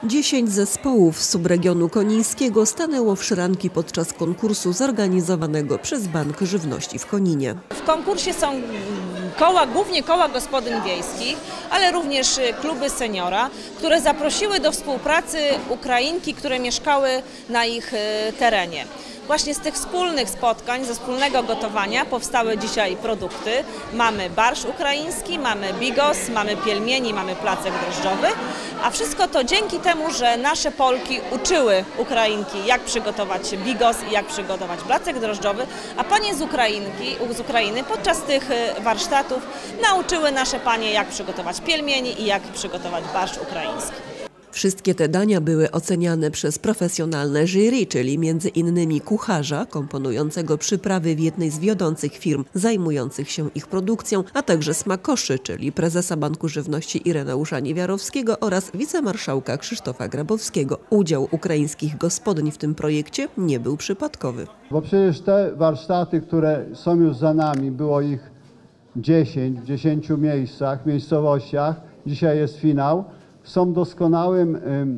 10 zespołów z subregionu konińskiego stanęło w szranki podczas konkursu zorganizowanego przez Bank Żywności w Koninie. W konkursie są koła, głównie koła gospodyń wiejskich, ale również kluby seniora, które zaprosiły do współpracy Ukrainki, które mieszkały na ich terenie. Właśnie z tych wspólnych spotkań, ze wspólnego gotowania powstały dzisiaj produkty. Mamy barszcz ukraiński, mamy bigos, mamy pielmieni, mamy placek drożdżowy, a wszystko to dzięki temu, że nasze Polki uczyły Ukrainki, jak przygotować bigos i jak przygotować placek drożdżowy, a panie z Ukrainy podczas tych warsztatów nauczyły nasze panie, jak przygotować pielmieni i jak przygotować barszcz ukraiński. Wszystkie te dania były oceniane przez profesjonalne jury, czyli między innymi kucharza komponującego przyprawy w jednej z wiodących firm zajmujących się ich produkcją, a także smakoszy, czyli prezesa Banku Żywności Ireneusza Niewiarowskiego oraz wicemarszałka Krzysztofa Grabowskiego. Udział ukraińskich gospodyń w tym projekcie nie był przypadkowy. Bo przecież te warsztaty, które są już za nami, było ich 10 w 10 miejscowościach, dzisiaj jest finał, są doskonałym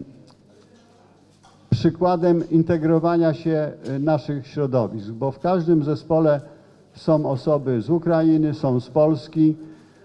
przykładem integrowania się naszych środowisk, bo w każdym zespole są osoby z Ukrainy, są z Polski.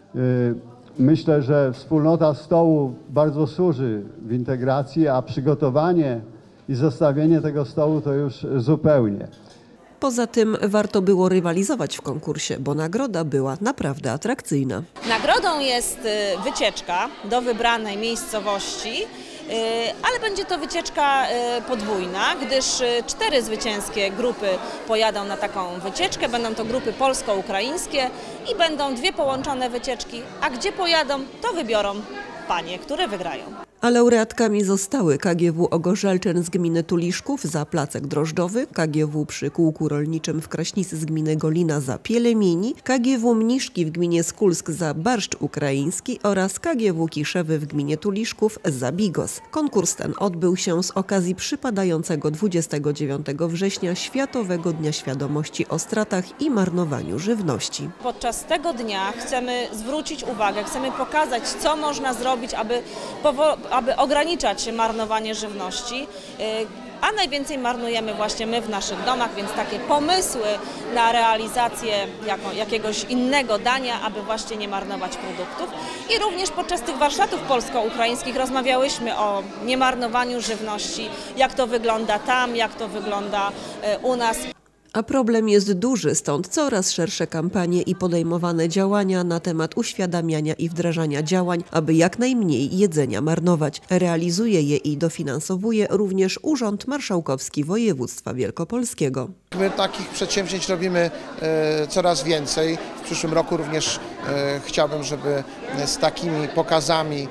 Myślę, że wspólnota stołu bardzo służy w integracji, a przygotowanie i zestawienie tego stołu to już zupełnie. Poza tym warto było rywalizować w konkursie, bo nagroda była naprawdę atrakcyjna. Nagrodą jest wycieczka do wybranej miejscowości, ale będzie to wycieczka podwójna, gdyż 4 zwycięskie grupy pojadą na taką wycieczkę. Będą to grupy polsko-ukraińskie i będą 2 połączone wycieczki, a gdzie pojadą, to wybiorą panie, które wygrają. A laureatkami zostały KGW Ogorzelczyn z gminy Tuliszków za placek drożdżowy, KGW przy Kółku Rolniczym w Kraśnicy z gminy Golina za pielemieni, KGW Mniszki w gminie Skulsk za barszcz ukraiński oraz KGW Kiszewy w gminie Tuliszków za bigos. Konkurs ten odbył się z okazji przypadającego 29 września Światowego Dnia Świadomości o stratach i marnowaniu żywności. Podczas tego dnia chcemy zwrócić uwagę, chcemy pokazać, co można zrobić, aby ograniczać marnowanie żywności, a najwięcej marnujemy właśnie my w naszych domach, więc takie pomysły na realizację jakiegoś innego dania, aby właśnie nie marnować produktów. I również podczas tych warsztatów polsko-ukraińskich rozmawiałyśmy o niemarnowaniu żywności, jak to wygląda tam, jak to wygląda u nas. A problem jest duży, stąd coraz szersze kampanie i podejmowane działania na temat uświadamiania i wdrażania działań, aby jak najmniej jedzenia marnować. Realizuje je i dofinansowuje również Urząd Marszałkowski Województwa Wielkopolskiego. My takich przedsięwzięć robimy coraz więcej. W przyszłym roku również chciałbym, żeby z takimi pokazami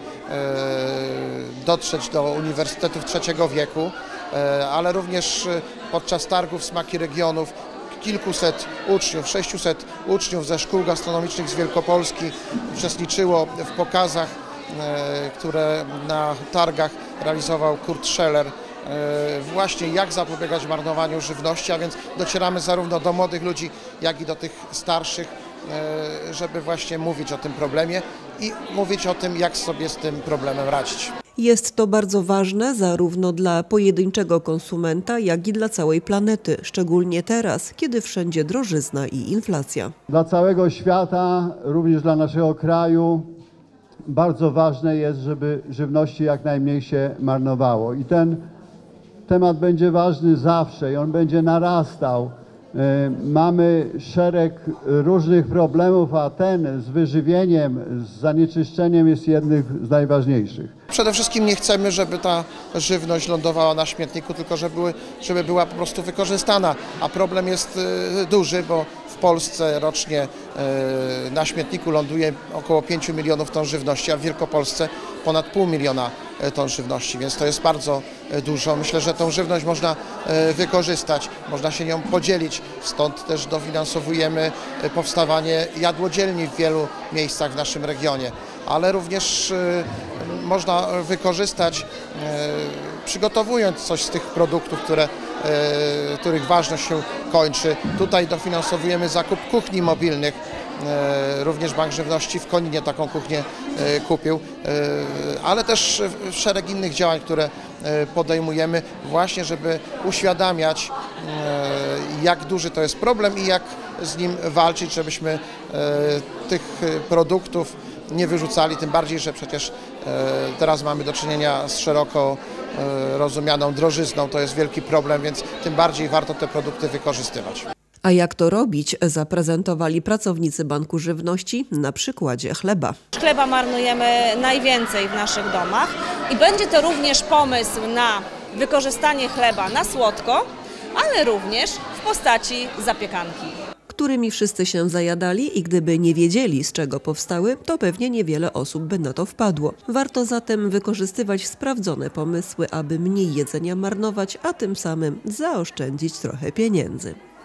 dotrzeć do uniwersytetów trzeciego wieku, ale również podczas targów Smaki Regionów kilkuset uczniów, 600 uczniów ze szkół gastronomicznych z Wielkopolski uczestniczyło w pokazach, które na targach realizował Kurt Scheller. Właśnie jak zapobiegać marnowaniu żywności, a więc docieramy zarówno do młodych ludzi, jak i do tych starszych, żeby właśnie mówić o tym problemie i mówić o tym, jak sobie z tym problemem radzić. Jest to bardzo ważne zarówno dla pojedynczego konsumenta, jak i dla całej planety, szczególnie teraz, kiedy wszędzie drożyzna i inflacja. Dla całego świata, również dla naszego kraju, bardzo ważne jest, żeby żywności jak najmniej się marnowało. I ten temat będzie ważny zawsze i on będzie narastał. Mamy szereg różnych problemów, a ten z wyżywieniem, z zanieczyszczeniem jest jednym z najważniejszych. Przede wszystkim nie chcemy, żeby ta żywność lądowała na śmietniku, tylko żeby była po prostu wykorzystana. A problem jest duży, bo w Polsce rocznie na śmietniku ląduje około 5 milionów ton żywności, a w Wielkopolsce ponad 500 000 ton żywności, więc to jest bardzo dużo. Myślę, że tą żywność można wykorzystać, można się nią podzielić, stąd też dofinansowujemy powstawanie jadłodzielni w wielu miejscach w naszym regionie, ale również można wykorzystać, przygotowując coś z tych produktów, których ważność się kończy. Tutaj dofinansowujemy zakup kuchni mobilnych, również Bank Żywności w Koninie taką kuchnię kupił, ale też szereg innych działań, które podejmujemy właśnie, żeby uświadamiać, jak duży to jest problem i jak z nim walczyć, żebyśmy tych produktów nie wyrzucali, tym bardziej, że przecież teraz mamy do czynienia z szeroko rozumianą drożyzną, to jest wielki problem, więc tym bardziej warto te produkty wykorzystywać. A jak to robić, zaprezentowali pracownicy Banku Żywności na przykładzie chleba. Chleba marnujemy najwięcej w naszych domach i będzie to również pomysł na wykorzystanie chleba na słodko, ale również w postaci zapiekanki, Którymi wszyscy się zajadali i gdyby nie wiedzieli, z czego powstały, to pewnie niewiele osób by na to wpadło. Warto zatem wykorzystywać sprawdzone pomysły, aby mniej jedzenia marnować, a tym samym zaoszczędzić trochę pieniędzy.